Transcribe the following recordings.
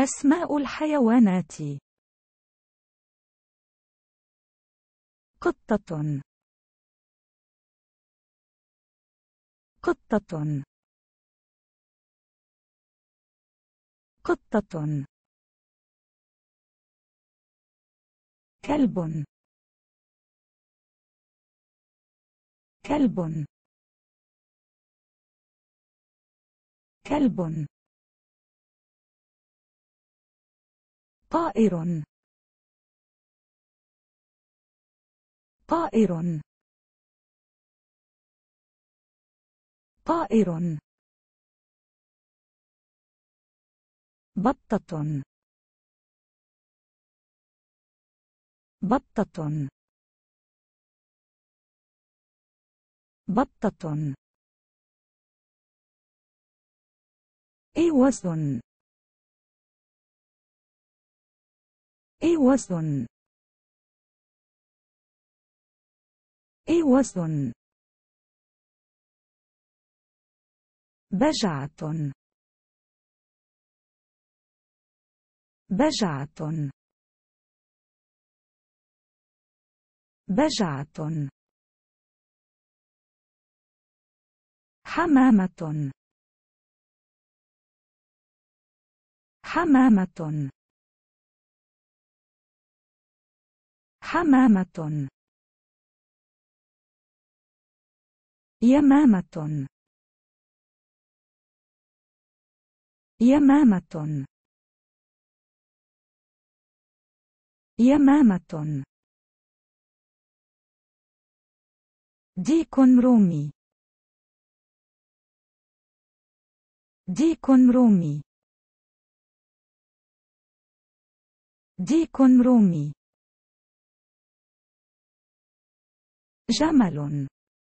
أسماء الحيوانات: قطة، قطة، قطة. كلب، كلب، كلب. طائر، طائر، طائر. بطة، بطة، بطة. إيوز، إيوز، إيوز. بجعة، بجعة، بجعة. حمامة، حمامة، حمامة. يمامة، يمامة، يمامة. ديك رومي، ديك رومي، ديك رومي. جمل،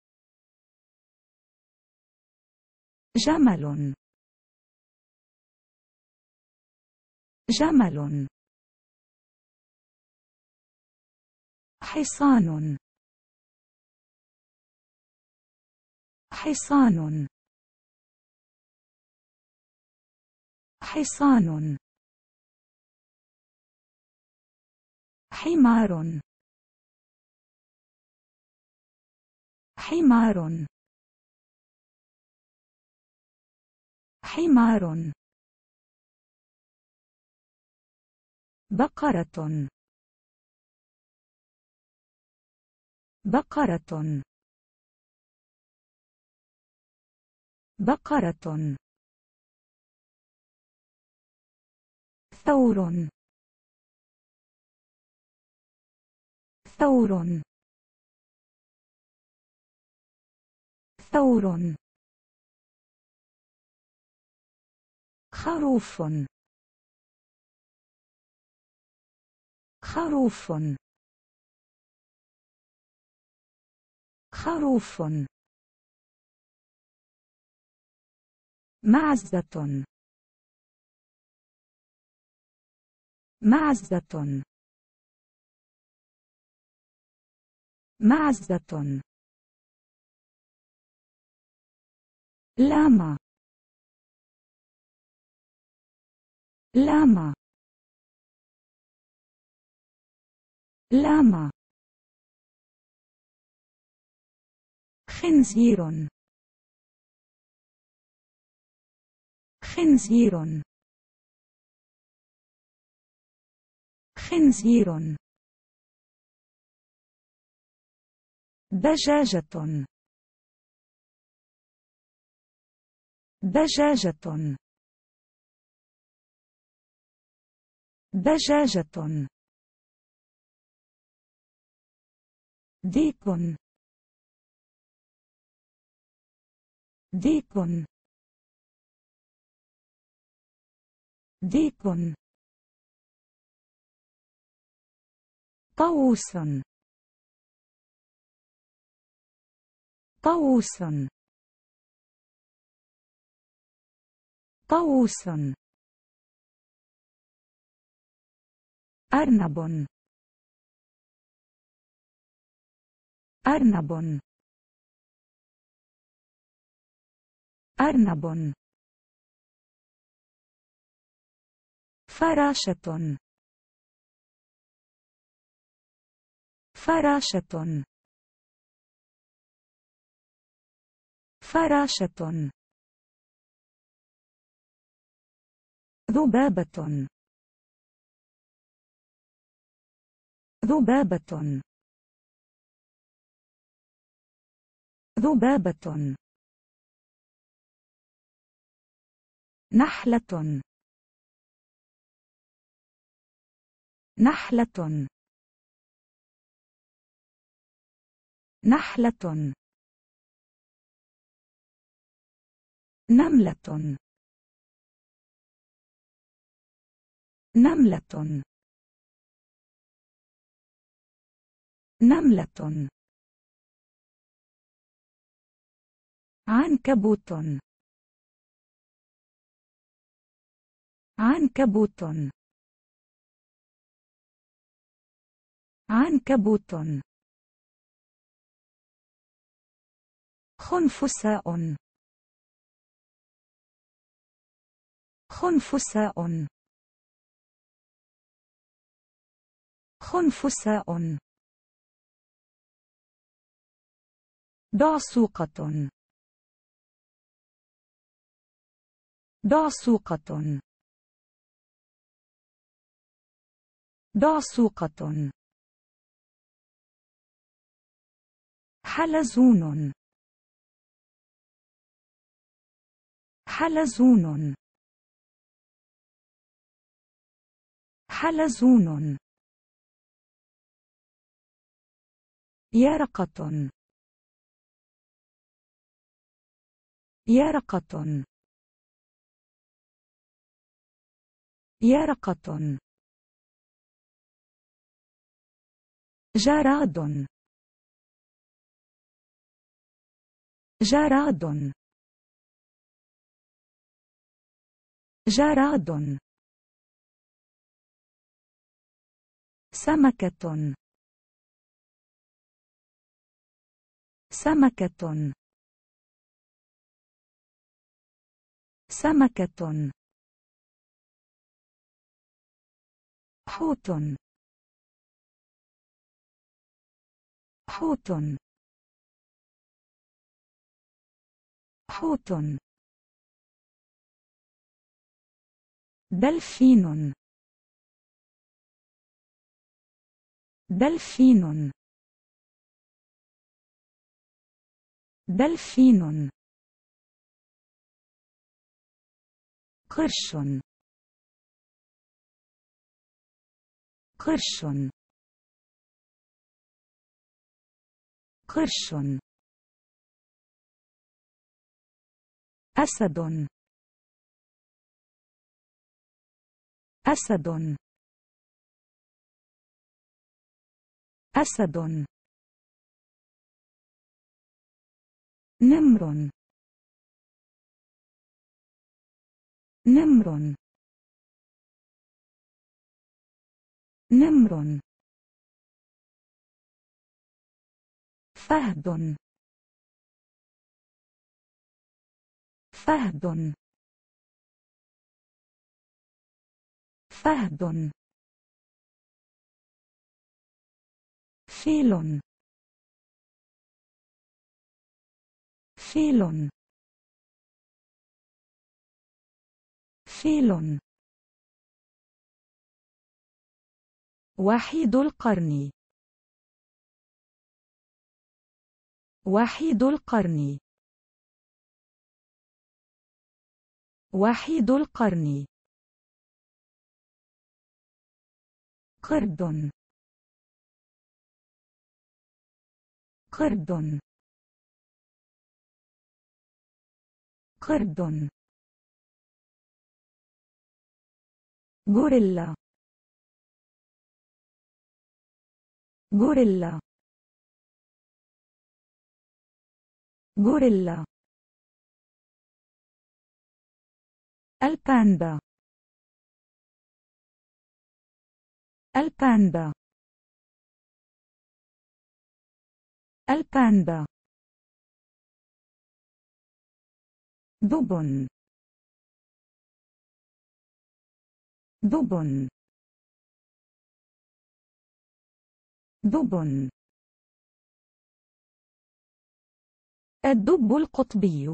جمل، جمل. حصان، حصان، حصان. حمار، حمار، حمار. بقرة، بقرة، بقرة. ثور، ثور، ثور. خروف، خروف، خروف. معزة، معزة، معزة. لاما، لاما، لاما. خنزير، خنزير، خنزير. دجاجة، دجاجة، دجاجة. ديك، ديك، ديك. طاووس، طاووس، طاووس. أرنب، أرنب، أرنب. فراشة. فراشة. فراشة. ذبابة. ذبابة. ذبابة. نحلة. نحلة. نحلة. نملة. نملة. نملة. عنكبوت. عنكبوت. عنكبوت. خنفساء. خنفساء. خنفساء. دعسوقة. دعسوقة. دعسوقة. حلزون. حلزون. حلزون. يرقة. يرقة. يرقة. جراد. جراد. جراد. سمكة. سمكة. سمكة. حوت. حوت. حوت. دلفين. دلفين. دلفين. قرش. قرش. قرش. أسد. أسد. أسد. نمر. نمر. نمر. فهد. فهد. فهد. فيل. فيل. فيل. وحيد القرن. وحيد القرن. وحيد القرن. قرد. قرد. قرد. غوريلا. غوريلا. غوريلا. الباندا. الباندا. الباندا. دب. دب. دب. الدب القطبي.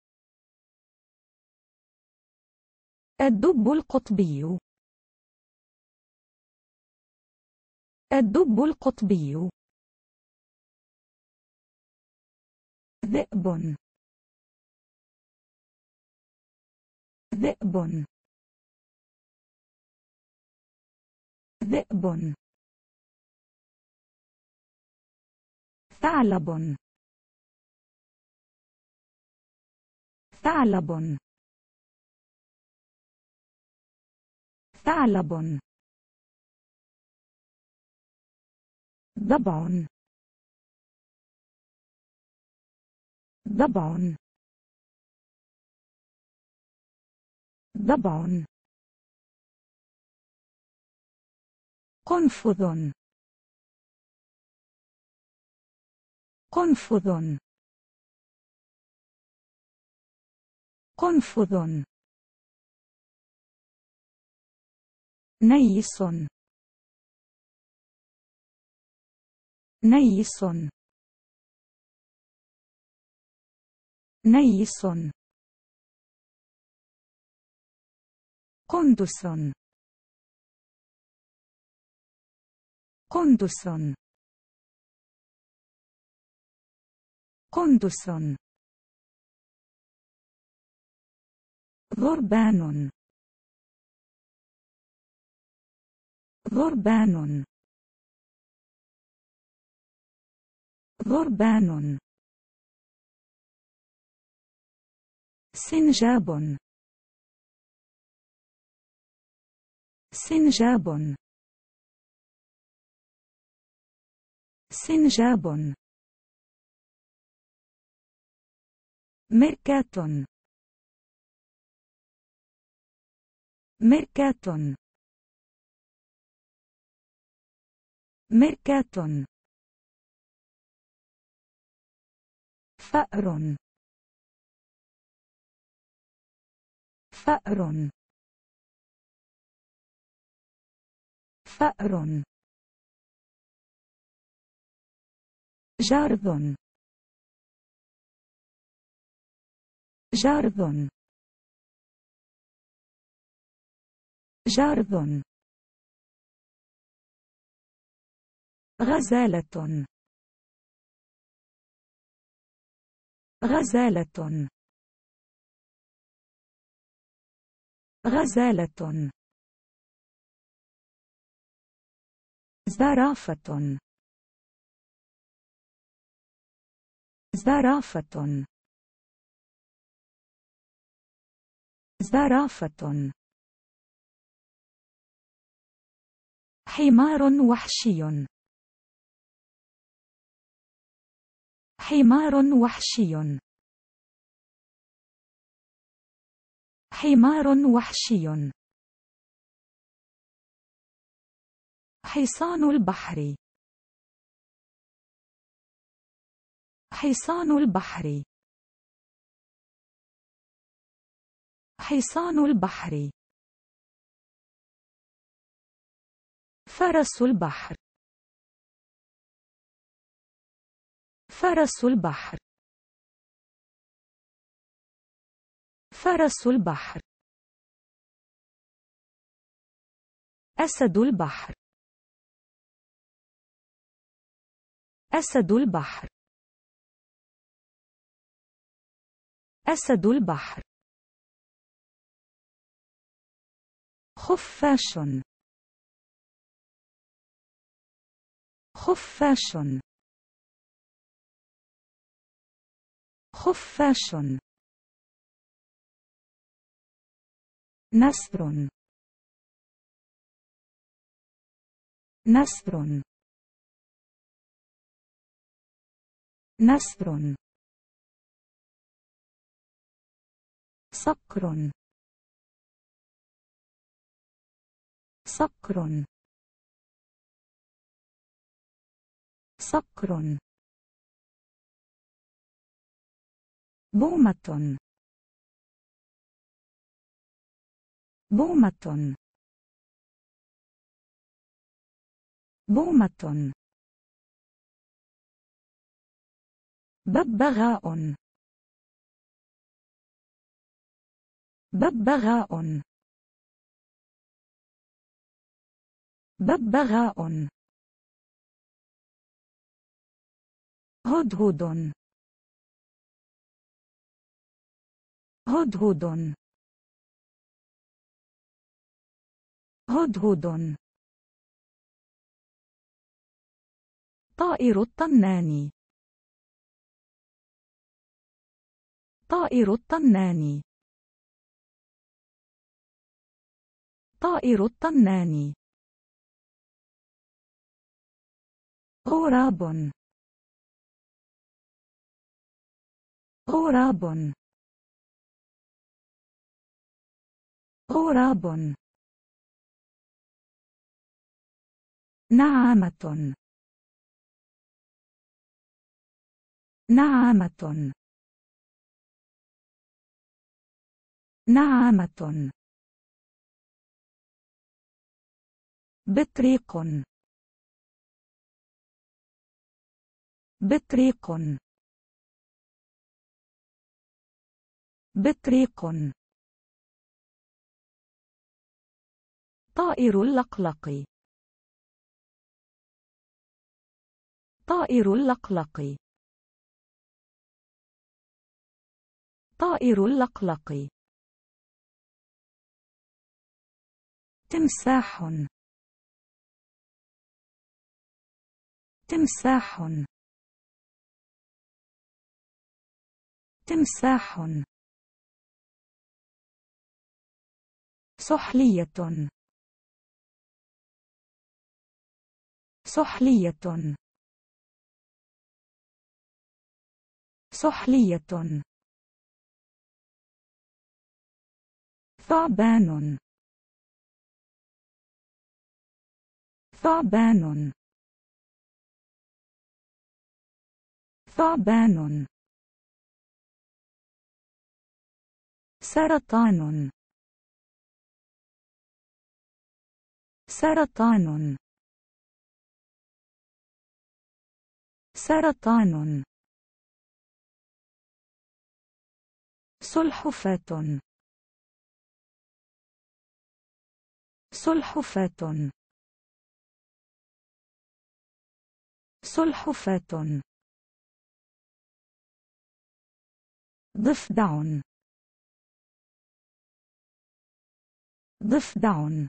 الدب القطبي. الدب القطبي. ذئب. ذئب. ذئب. ثعلب. ثعلب. ثعلب. ضبع. ضبع. ضبع. قنفذ. قنفذ. قنفذ. نيس. نيس. نيس. قندس. قندس. قندس. ضربان. ضربان. ضربان. سنجاب. سنجاب. سنجاب. ميركات. ميركات. ميركات. فأر. فأر. فأر. جارذ. جارذ. جارذ. غزالة. غزالة. غزالة. زرافة. زرافة. زرافة. حمار وحشي. حمار وحشي. حمار وحشي. حصان البحر. حصان البحر. حصان البحر. فرس البحر. فرس البحر. فرس البحر. أسد البحر. أسد البحر. أسد البحر. خفاش. خفاش. خفاش. نسر. نسر. نسر. صقر. صقر. صقر. بومة. بومة. بومة. ببغاء. ببغاء. ببغاء. هدهد. هدهد. هدهد. طائر الطنان. طائر الطنان. طائر الطنان. غراب. غراب. غراب. نعامة. نعامة. نعامة. بطريق. بطريق. بطريق. طائر اللقلق. طائر اللقلق. طائر اللقلق. تمساح. تمساح. تمساح. سحلية. سحلية. سحلية. ثعبان. ثعبان. ثعبان. سرطان. سرطان. سرطان. سلحفاة. سلحفاة. سلحفاة. ضفدع. ضفدع.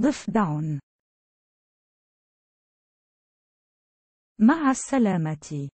ضفدع. مع السلامة.